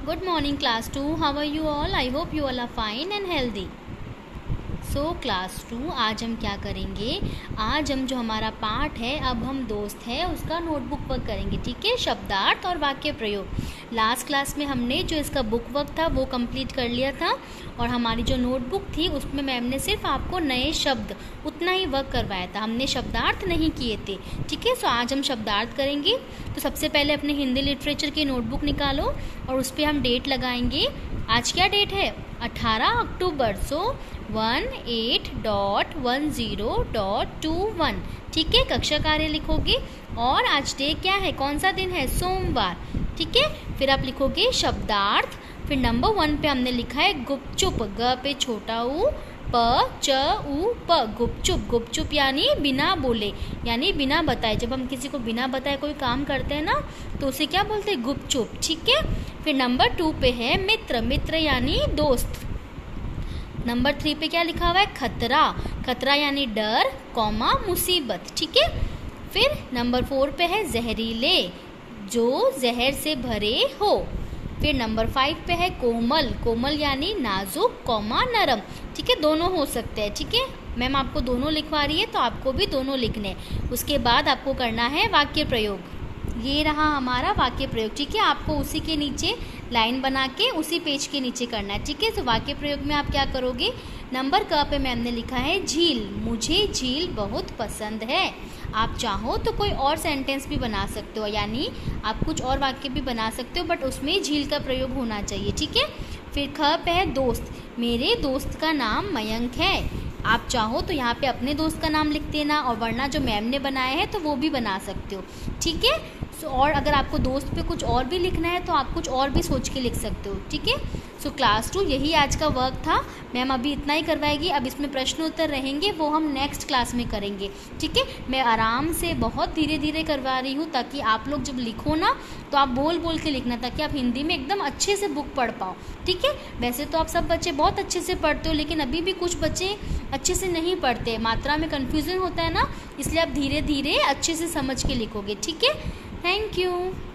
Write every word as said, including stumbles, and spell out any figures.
Good morning class two. How are you all? I hope you all are fine and healthy. So class two आज हम क्या करेंगे। आज हम जो हमारा पाठ है अब हम दोस्त है उसका नोटबुक वर्क करेंगे। ठीक है, शब्दार्थ और वाक्य प्रयोग। लास्ट क्लास में हमने जो इसका बुक वर्क था वो कंप्लीट कर लिया था और हमारी जो नोटबुक थी उसमें मैम ने सिर्फ आपको नए शब्द उतना ही वर्क करवाया था, हमने शब्दार्थ नहीं किए थे। ठीक है, सो आज हम शब्दार्थ करेंगे। तो सबसे पहले अपने हिंदी लिटरेचर की नोटबुक निकालो और उस पर हम डेट लगाएंगे। आज क्या डेट है? अठारह अक्टूबर। So one eight dot one zero dot two one. ठीक है, कक्षा कार्य लिखोगे और आज डे क्या है, कौन सा दिन है? सोमवार। ठीक है, फिर आप लिखोगे शब्दार्थ। फिर नंबर वन पे हमने लिखा है गुपचुप, ग पे छोटा ऊ, प च उ प, गुपचुप। गुपचुप यानी बिना बोले, यानी बिना बताए। जब हम किसी को बिना बताए कोई काम करते हैं ना तो उसे क्या बोलते हैं? गुपचुप। ठीक है, फिर नंबर टू पे है मित्र, मित्र यानी दोस्त। नंबर थ्री पे क्या लिखा हुआ है? खतरा, खतरा यानी डर कौमा मुसीबत। ठीक है, फिर नंबर फोर पे है जहरीले, जो जहर से भरे हो। फिर नंबर फाइव पे है कोमल, कोमल यानी नाजुक कौमा नरम। ठीक है, दोनों हो सकते हैं। ठीक है, मैम आपको दोनों लिखवा रही है तो आपको भी दोनों लिखने। उसके बाद आपको करना है वाक्य प्रयोग। ये रहा हमारा वाक्य प्रयोग। ठीक है, आपको उसी के नीचे लाइन बना के उसी पेज के नीचे करना है। ठीक है, तो वाक्य प्रयोग में आप क्या करोगे? नंबर क पे मैम ने लिखा है झील, मुझे झील बहुत पसंद है। आप चाहो तो कोई और सेंटेंस भी बना सकते हो, यानी आप कुछ और वाक्य भी बना सकते हो बट उसमें झील का प्रयोग होना चाहिए। ठीक है, फिर ख पे है दोस्त, मेरे दोस्त का नाम मयंक है। आप चाहो तो यहाँ पे अपने दोस्त का नाम लिख देना और वरना जो मैम ने बनाया है तो वो भी बना सकते हो। ठीक है, सो और अगर आपको दोस्त पे कुछ और भी लिखना है तो आप कुछ और भी सोच के लिख सकते हो। ठीक है, सो क्लास टू यही आज का वर्क था। मैम अभी इतना ही करवाएगी, अब इसमें प्रश्न उत्तर रहेंगे वो हम नेक्स्ट क्लास में करेंगे। ठीक है, मैं आराम से बहुत धीरे धीरे करवा रही हूँ ताकि आप लोग जब लिखो ना तो आप बोल बोल के लिखना, ताकि आप हिंदी में एकदम अच्छे से बुक पढ़ पाओ। ठीक है, वैसे तो आप सब बच्चे बहुत अच्छे से पढ़ते हो लेकिन अभी भी कुछ बच्चे अच्छे से नहीं पढ़ते, मात्रा में कन्फ्यूज़न होता है ना, इसलिए आप धीरे धीरे अच्छे से समझ के लिखोगे। ठीक है, थैंक यू।